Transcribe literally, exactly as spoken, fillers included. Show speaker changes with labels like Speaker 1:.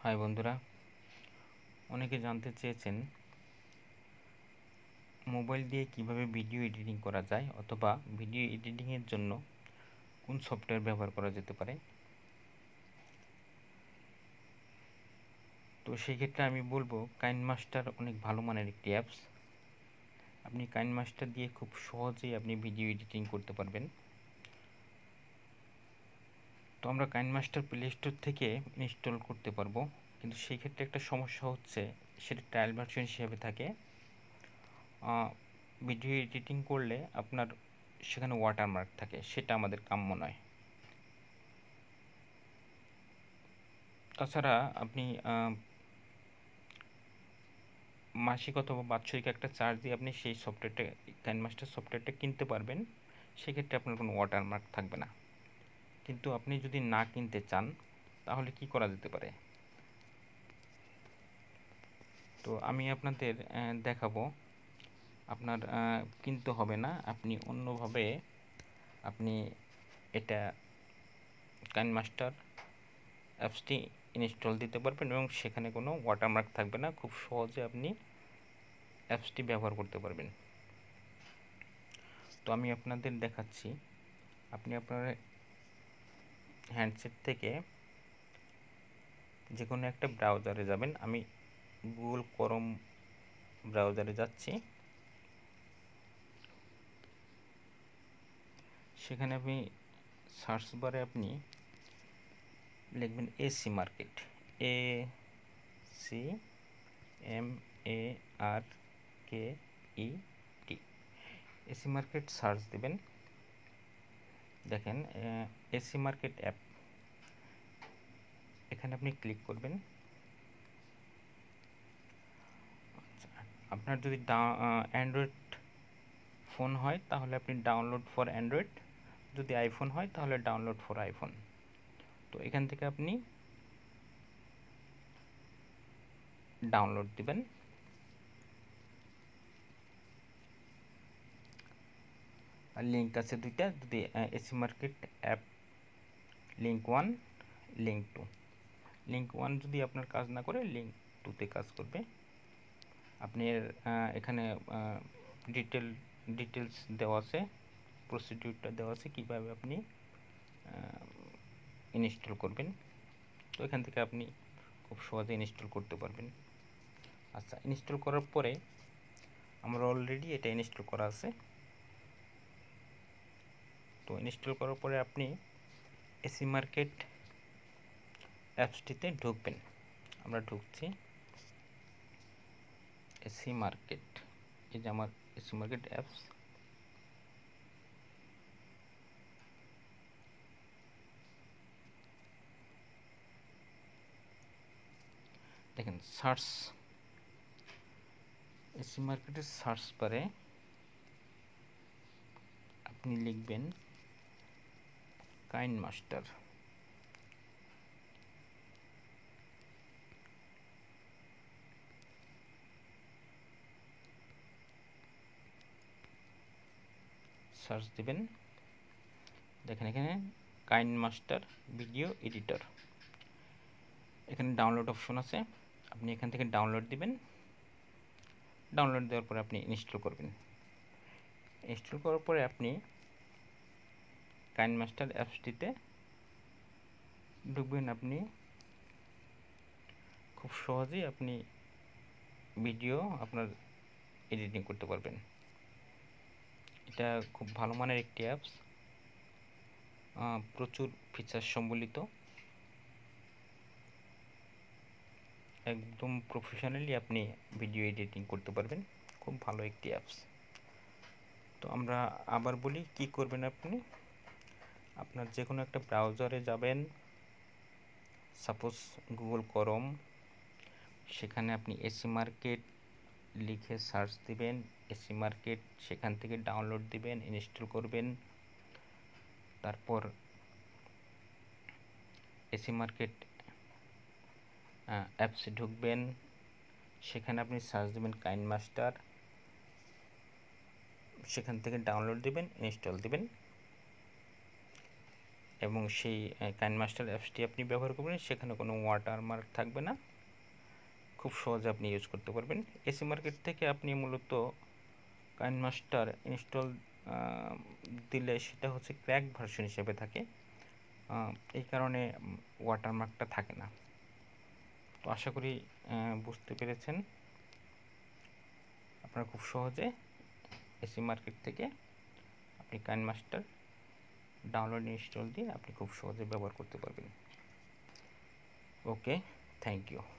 Speaker 1: High বন্ধুরা, অনেকে জানতে চেয়েছেন মোবাইল দিয়ে কিভাবে ভিডিও এডিটিং করা যায় অথবা ভিডিও এডিটিংয়ের জন্য কোন সফটওয়্যার ব্যবহার করা যেতে পারে। তো সেই ক্ষেত্রে আমি বলবো কাইনমাস্টার অনেক ভালো মানের একটি অ্যাপস। আপনি কাইনমাস্টার দিয়ে খুব সহজেই আপনি ভিডিও এডিটিং করতে পারবেন। তো আমরা কাইনমাস্টার প্লে স্টোর থেকে ইনস্টল করতে পারবো, কিন্তু সেই ক্ষেত্রে একটা সমস্যা হচ্ছে সেটা ট্রায়াল ভার্সন হিসেবে থাকে। ভিডিও এডিটিং করলে আপনার সেখানে ওয়াটারমার্ক থাকে, সেটা আমাদের কাম্য নয়। তাছাড়া আপনি মাসিক অথবা বাৎসরিক একটা চার্জ দিয়ে আপনি সেই সফটওয়্যারটা কাইনমাস্টার সফটওয়্যারটা কিনতে পারবেন, সেক্ষেত্রে আপনার কোনো ওয়াটারমার্ক থাকবে না। কিন্তু আপনি যদি না কিনতে চান তাহলে কি করা যেতে পারে, তো আমি আপনাদের দেখাবো। আপনার কিনতে হবে না, আপনি অন্যভাবে আপনি এটা কাইনমাস্টার অ্যাপসটি ইনস্টল দিতে পারবেন এবং সেখানে কোনো ওয়াটারমার্ক থাকবে না। খুব সহজে আপনি অ্যাপসটি ব্যবহার করতে পারবেন। তো আমি আপনাদের দেখাচ্ছি। আপনি আপনার হ্যান্ডসেট থেকে যে কোনো একটা ব্রাউজারে যাবেন। আমি গুগল ক্রোম ব্রাউজারে যাচ্ছি। সেখানে আপনি সার্চ বারে আপনি লিখবেন AC Market, A C M A R K E T, AC Market search দেবেন। দেখেন এসি মার্কেট অ্যাপ, এখানে আপনি ক্লিক করবেন। আপনার যদি অ্যান্ড্রয়েড ফোন হয় তাহলে আপনি ডাউনলোড ফর অ্যান্ড্রয়েড, যদি আইফোন হয় তাহলে ডাউনলোড ফর আইফোন। তো এখান থেকে আপনি ডাউনলোড দিবেন। আর লিঙ্ক আছে দুইটা, যদি AC Market app link one, link two. Link one যদি আপনার কাজ না করে লিঙ্ক টুতে কাজ করবে। আপনি এখানে ডিটেল ডিটেলস দেওয়া আছে, প্রসিডিউরটা দেওয়া আছে কীভাবে আপনি ইনস্টল করবেন। তো এখান থেকে আপনি খুব সহজে ইনস্টল করতে পারবেন। আচ্ছা, ইনস্টল করার পরে আমার অলরেডি এটা ইনস্টল করা আছে। তো ইনস্টল করার পরে আপনি এসি মার্কেট অ্যাপসটিতে ঢুকবেন। আমরা ঢুকছি এসি মার্কেট, এই যে আমার এসি মার্কেট অ্যাপস। দেখেন সার্চ, এসি মার্কেটের সার্চ বারে আপনি লিখবেন কাইনমাস্টার। সার্চ দিবেন। দেখেন এখানে কাইনমাস্টার ভিডিও এডিটর, এখানে ডাউনলোড অপশন আছে। আপনি এখান থেকে ডাউনলোড দিবেন। ডাউনলোড দেওয়ার পরে আপনি ইনস্টল করবেন। ইনস্টল করার পরে আপনি কাইনমাস্টার অ্যাপসটিতে ঢুকবেন। আপনি খুব সহজেই আপনি ভিডিও আপনার এডিটিং করতে পারবেন। এটা খুব ভালো মানের একটি অ্যাপস, প্রচুর ফিচার সম্বলিত, একদম প্রফেশনালি আপনি ভিডিও এডিটিং করতে পারবেন। খুব ভালো একটি অ্যাপস। তো আমরা আবার বলি কি করবেন। আপনি আপনার যে কোনো একটা ব্রাউজারে যাবেন, সাপোজ গুগল ক্রোম, সেখানে আপনি এসি মার্কেট লিখে সার্চ দিবেন। এসি মার্কেট সেখান থেকে ডাউনলোড দিবেন, ইনস্টল করবেন। তারপর এসি মার্কেট অ্যাপসে ঢুকবেন, সেখানে আপনি সার্চ দেবেন কাইনমাস্টার, সেখান থেকে ডাউনলোড দিবেন, ইনস্টল দিবেন। এবং সেই কাইনমাস্টার অ্যাপসটি আপনি ব্যবহার করবেন, সেখানে কোনো ওয়াটারমার্ক থাকবে না, খুব সহজে আপনি ইউজ করতে পারবেন। এসি মার্কেট থেকে আপনি মূলত কাইনমাস্টার ইনস্টল দিলে সেটা হচ্ছে ক্র্যাক ভার্সন হিসেবে থাকে, এই কারণে ওয়াটারমার্কটা থাকে না। তো আশা করি বুঝতে পেরেছেন। আপনারা খুব সহজে এসি মার্কেট থেকে আপনি কাইনমাস্টার ডাউনলোড ইনস্টল দিয়ে আপনি খুব সহজে ব্যবহার করতে পারবেন। Okay, thank you.